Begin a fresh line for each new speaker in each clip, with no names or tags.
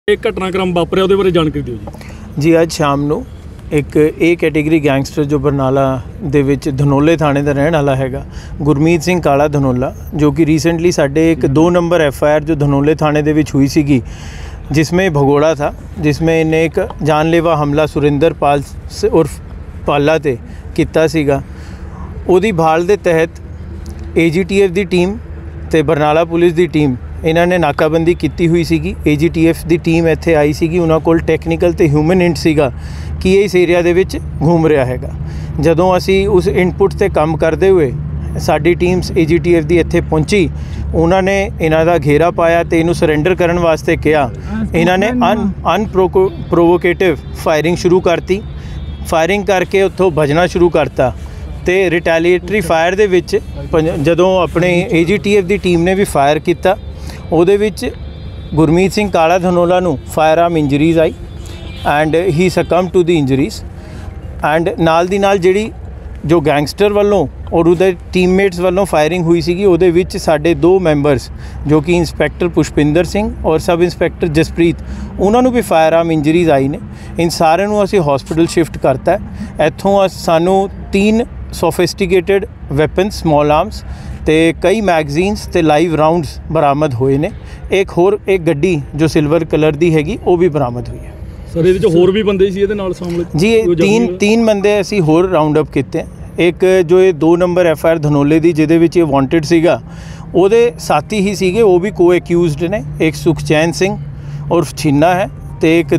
एक घटनाक्रम वापरिया ਉਹਦੇ ਬਾਰੇ ਜਾਣਕਾਰੀ ਦਿਓ ਜੀ।
ਜੀ ਅੱਜ ਸ਼ਾਮ ਨੂੰ ਇੱਕ ਏ ਕੈਟੇਗਰੀ ਗੈਂਗਸਟਰ ਜੋ ਬਰਨਾਲਾ ਦੇ ਵਿੱਚ ਧਨੋਲੇ ਥਾਣੇ ਦਾ ਰਹਿਣ ਵਾਲਾ ਹੈਗਾ ਗੁਰਮੀਤ ਸਿੰਘ ਕਾਲਾ ਧਨੋਲਾ, ਜੋ ਕਿ ਰੀਸੈਂਟਲੀ ਸਾਡੇ एक 2 नंबर FIR जो धनोले थाने ਦੇ ਵਿੱਚ हुई ਸੀਗੀ जिसमें भगोड़ा था, जिसमें इन्हें एक जानलेवा हमला सुरिंदर पाल उर्फ पाला ते किया सीगा। ਉਹਦੀ भाल ਦੇ तहत AGTF ਦੀ ਟੀਮ ਤੇ ਬਰਨਾਲਾ ਪੁਲਿਸ ਦੀ ਟੀਮ ਇਹਨਾਂ ਨੇ ਨਾਕਾਬੰਦੀ ਕੀਤੀ ਹੋਈ ਸੀਗੀ। AGTF ਦੀ ਟੀਮ ਇੱਥੇ ਆਈ ਸੀਗੀ, ਉਹਨਾਂ ਕੋਲ ਟੈਕਨੀਕਲ ਤੇ ਹਿਊਮਨ ਇੰਟ ਸੀਗਾ ਕਿ ਇਹ ਇਸ ਏਰੀਆ ਦੇ ਵਿੱਚ ਘੁੰਮ ਰਿਹਾ ਹੈਗਾ। ਜਦੋਂ ਅਸੀਂ ਉਸ ਇਨਪੁਟ ਤੇ ਕੰਮ ਕਰਦੇ ਹੋਏ ਸਾਡੀ ਟੀਮਸ AGTF ਦੀ ਇੱਥੇ ਪਹੁੰਚੀ, ਉਹਨਾਂ ਨੇ ਇਹਨਾਂ ਦਾ ਘੇਰਾ ਪਾਇਆ ਤੇ ਇਹਨੂੰ ਸਰੈਂਡਰ ਕਰਨ ਵਾਸਤੇ ਕਿਹਾ। ਇਹਨਾਂ ਨੇ ਅਨਪ੍ਰੋਵੋਕੇਟਿਵ ਫਾਇਰਿੰਗ ਸ਼ੁਰੂ ਕਰਤੀ। ਫਾਇਰਿੰਗ ਕਰਕੇ ਉੱਥੋਂ ਭੱਜਣਾ ਸ਼ੁਰੂ ਕਰਤਾ ਤੇ ਰਿਟੈਲੀਏਟਰੀ ਫਾਇਰ ਦੇ ਵਿੱਚ ਜਦੋਂ ਆਪਣੇ AGTF ਦੀ ਟੀਮ ਨੇ ਵੀ ਫਾਇਰ ਕੀਤਾ, ਉਹਦੇ ਵਿੱਚ ਗੁਰਮੀਤ ਸਿੰਘ ਕਾਲਾ ਧਨੋਲਾ ਨੂੰ ਫਾਇਰ ਆਰਮ ਇੰਜਰੀਜ਼ ਆਈ and he succumb to the injuries. And ਨਾਲ ਦੀ ਨਾਲ ਜਿਹੜੀ ਜੋ ਗੈਂਗਸਟਰ ਵੱਲੋਂ ਔਰ ਉਹਦੇ ਟੀਮਮੇਟਸ ਵੱਲੋਂ ਫਾਇਰਿੰਗ ਹੋਈ ਸੀਗੀ, ਉਹਦੇ ਵਿੱਚ ਸਾਡੇ 2 ਮੈਂਬਰਸ ਜੋ ਕਿ ਇੰਸਪੈਕਟਰ ਪੁਸ਼ਪਿੰਦਰ ਸਿੰਘ ਔਰ ਸਬ ਇੰਸਪੈਕਟਰ ਜਸਪ੍ਰੀਤ, ਉਹਨਾਂ ਨੂੰ ਵੀ ਫਾਇਰ ਆਰਮ ਇੰਜਰੀਜ਼ ਆਈ ਨੇ। ਇਨ ਸਾਰਿਆਂ ਨੂੰ ਅਸੀਂ ਹਸਪੀਟਲ ਸ਼ਿਫਟ ਕਰਤਾ। ਇੱਥੋਂ ਸਾਨੂੰ 3 ਸੋਫਿਸਟੀਕੇਟਡ ਵੈਪਨਸ ਸਮॉल ਆਰਮਸ ਤੇ ਕਈ ਮੈਗਜ਼ੀਨਸ ਤੇ ਲਾਈਵ ਰਾਉਂਡਸ ਬਰਾਮਦ ਹੋਏ ਨੇ। ਇੱਕ ਗੱਡੀ ਜੋ ਸਿਲਵਰ ਕਲਰ ਦੀ ਹੈਗੀ ਉਹ ਵੀ ਬਰਾਮਦ ਹੋਈ ਹੈ।
ਸਰ ਇਹਦੇ ਵਿੱਚ ਹੋਰ ਵੀ ਬੰਦੇ ਸੀ ਇਹਦੇ ਨਾਲ ਸ਼ਾਮਲ
ਜੀ? 3 ਬੰਦੇ ਅਸੀਂ ਹੋਰ ਰਾਉਂਡ ਅਪ ਕੀਤੇ। ਇੱਕ ਜੋ ਇਹ 2 ਨੰਬਰ FIR ਧਨੋਲੇ ਦੀ ਜਿਹਦੇ ਵਿੱਚ ਇਹ ਵਾਂਟਡ ਸੀਗਾ, ਉਹਦੇ ਸਾਥੀ ਹੀ ਸੀਗੇ, ਉਹ ਵੀ ਕੋ ਐਕਿਊਜ਼ਡ ਨੇ। ਇੱਕ ਸੁਖਚੈਨ ਸਿੰਘ ਉਰਫ ਛਿੰਨਾ ਹੈ ਤੇ ਇੱਕ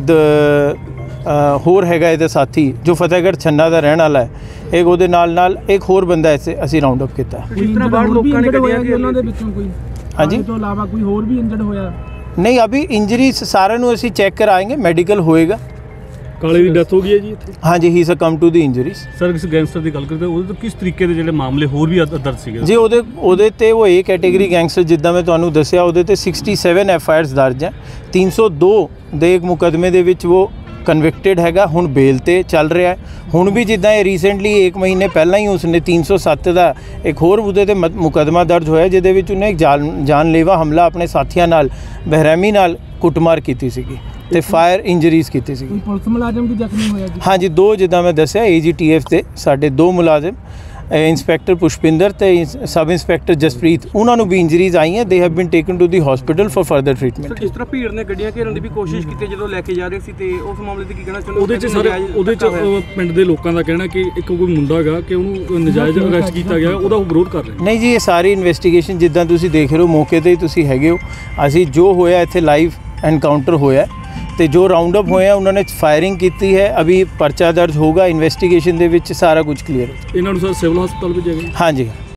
ਹੋਰ ਹੈਗਾ ਇਹਦਾ ਸਾਥੀ ਜੋ ਫਤਿਹਗੜ੍ਹ ਛੰਨਾ ਦਾ ਰਹਿਣ ਵਾਲਾ ਹੈ। ਇੱਕ ਉਹਦੇ ਨਾਲ ਇੱਕ ਹੋਰ ਬੰਦਾ ਐਸੇ ਅਸੀਂ ਰਾਉਂਡ ਅਪ ਕੀਤਾ।
ਲੋਕਾਂ ਨੇ ਕੱਢਿਆ ਕਿ ਉਹਨਾਂ ਦੇ ਵਿੱਚੋਂ ਕੋਈ
ਹਾਂਜੀ
ਤੋਂ ਇਲਾਵਾ ਕੋਈ ਹੋਰ ਵੀ ਇੰਜਰਡ ਹੋਇਆ?
ਨਹੀਂ, ਅਭੀ ਇੰਜਰੀਜ਼ ਸਾਰਿਆਂ ਨੂੰ ਅਸੀਂ ਚੈੱਕ ਕਰਾएंगे, ਮੈਡੀਕਲ ਹੋਏਗਾ।
ਕਾਲੇ ਦੀ ਡੈਥ ਹੋ ਗਈ ਹੈ ਜੀ ਇੱਥੇ?
ਹਾਂਜੀ, he succumb to the injuries.
Sir ਇਸ ਗੈਂਗਸਟਰ ਦੀ ਗੱਲ ਕਰਦੇ ਉਹਦੇ ਤੋਂ ਕਿਸ ਤਰੀਕੇ ਦੇ ਜਿਹੜੇ ਮਾਮਲੇ ਹੋਰ ਵੀ ਦਰਜ ਸੀਗੇ
ਜੀ? ਉਹਦੇ ਤੇ ਉਹ ਏ ਕੈਟੇਗਰੀ ਗੈਂਗਸਟਰ ਜਿੱਦਾਂ ਮੈਂ ਤੁਹਾਨੂੰ ਦੱਸਿਆ, ਉਹਦੇ ਤੇ 67 FIRs ਦਰਜ ਹੈ। 302 ਦੇ ਇੱਕ ਮੁਕਦਮੇ ਦੇ ਵਿੱਚ ਉਹ ਕਨਵਿਕਟਡ ਹੈਗਾ, ਹੁਣ ਬੇਲ ਤੇ ਚੱਲ ਰਿਹਾ ਹੈ। ਹੁਣ ਵੀ ਜਿੱਦਾਂ ਇਹ ਰੀਸੈਂਟਲੀ 1 ਮਹੀਨੇ ਪਹਿਲਾਂ ਹੀ ਉਸਨੇ 307 ਦਾ ਇੱਕ ਹੋਰ ਉਹਦੇ ਤੇ ਮੁਕਦਮਾ ਦਰਜ ਹੋਇਆ, ਜਿਹਦੇ ਵਿੱਚ ਉਹਨੇ ਇੱਕ ਜਾਨਲੇਵਾ ਹਮਲਾ ਆਪਣੇ ਸਾਥੀਆਂ ਨਾਲ ਬੇਰਹਿਮੀ ਨਾਲ ਕੁੱਟਮਾਰ ਕੀਤੀ ਸੀਗੀ ਤੇ ਫਾਇਰ ਇੰਜਰੀਜ਼ ਕੀਤੀ ਸੀਗੀ।
ਪੁਲਿਸ ਮੁਲਾਜ਼ਮ ਵੀ ਜ਼ਖਮੀ ਹੋਇਆ ਜੀ?
ਹਾਂਜੀ, 2 ਜਿੱਦਾਂ ਮੈਂ ਦੱਸਿਆ AGTF ਤੇ ਸਾਡੇ 2 ਮੁਲਾਜ਼ਮ ਇੰਸਪੈਕਟਰ ਪੁਸ਼ਪਿੰਦਰ ਤੇ ਸਬ ਇੰਸਪੈਕਟਰ ਜਸਪ੍ਰੀਤ, ਉਹਨਾਂ ਨੂੰ ਵੀ ਇੰਜਰੀਜ਼ ਆਈਆਂ। They have been taken to the hospital for further treatment.
ਜਿਸ ਤਰ੍ਹਾਂ ਭੀੜ ਨੇ ਗੱਡੀਆਂ ਘੇਰਨ ਦੀ ਵੀ ਕੋਸ਼ਿਸ਼ ਕੀਤੀ ਜਦੋਂ ਲੈ ਕੇ ਜਾ ਰਹੇ ਸੀ, ਤੇ ਉਸ ਮਾਮਲੇ ਤੇ ਕੀ ਕਹਿਣਾ ਚਾਹੁੰਦੇ?
ਉਹਦੇ ਚ ਪਿੰਡ ਦੇ ਲੋਕਾਂ ਦਾ ਕਹਿਣਾ ਕਿ ਇੱਕ ਕੋਈ ਮੁੰਡਾ ਹੈਗਾ ਕਿ ਉਹਨੂੰ ਨਜਾਇਜ਼ ਅਰੈਸਟ ਕੀਤਾ ਗਿਆ, ਉਹਦਾ ਵਿਰੋਧ ਕਰ ਰਹੇ।
ਨਹੀਂ ਜੀ, ਇਹ ਸਾਰੀ ਇਨਵੈਸਟੀਗੇਸ਼ਨ ਜਿੱਦਾਂ ਤੁਸੀਂ ਦੇਖ ਰਹੇ ਹੋ, ਮੌਕੇ ਤੇ ਹੀ ਤੁਸੀਂ ਹੈਗੇ ਹੋ। ਅਸੀਂ ਜੋ ਹੋਇਆ ਇੱਥੇ ਲਾਈਵ ਐਨਕਾਊਂਟਰ ਹੋਇਆ ਤੇ ਜੋ ਰਾਉਂਡ ਅਪ ਹੋਇਆ, ਉਹਨਾਂ ਨੇ ਫਾਇਰਿੰਗ ਕੀਤੀ ਹੈ। ਅਭੀ ਪਰਚਾ ਦਰਜ ਹੋਗਾ, ਇਨਵੈਸਟੀਗੇਸ਼ਨ ਦੇ ਵਿੱਚ ਸਾਰਾ ਕੁਝ ਕਲੀਅਰ ਹੋ।
ਇਹਨਾਂ ਨੂੰ ਸਰ ਸਿਵਲ ਹਸਪਤਾਲ ਭੇਜਿਆ ਗਿਆ?
ਹਾਂਜੀ।